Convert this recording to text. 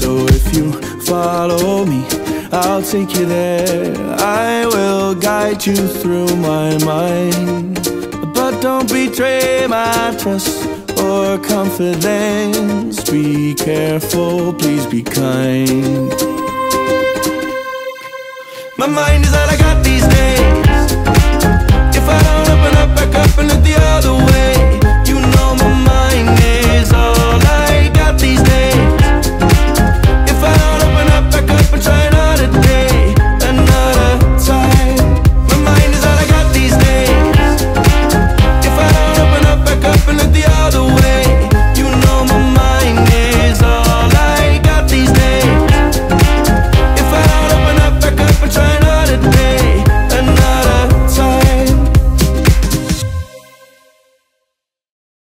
So if you follow me, I'll take you there. I will guide you through my mind, but don't betray my trust or confidence. Be careful, please be kind. My mind is all I got these days. If I don't open up, back up and look the other way,